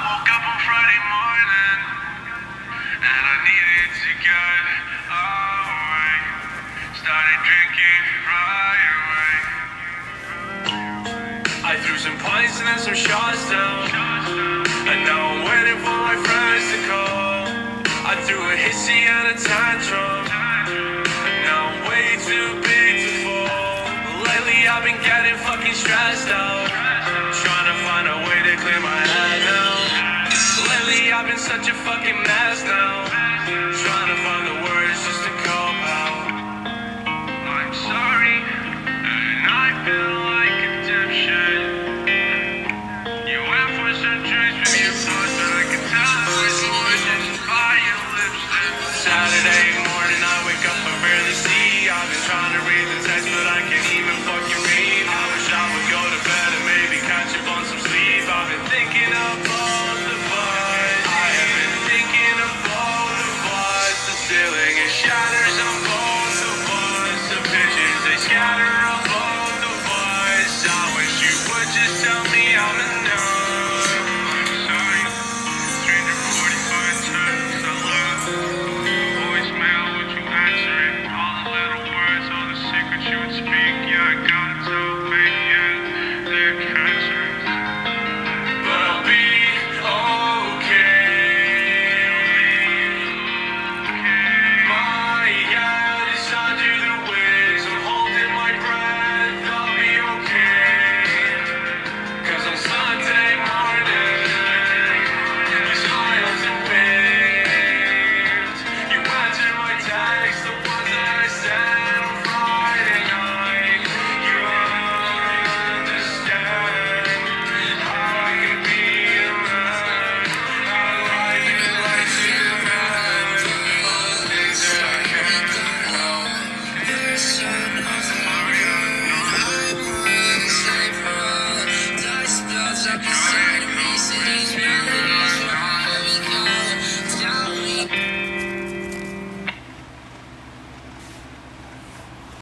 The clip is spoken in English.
woke up on Friday morning and I needed to get away. Started drinking right away. I threw some pints and then some shots down, and now I'm waiting for my friends to call. I threw a hissy and a tantrum, and now I'm way too big to fall. Lately I've been getting fucking stressed out, trying to find a way to clear my head now. Lately I've been such a fucking mess now, trying to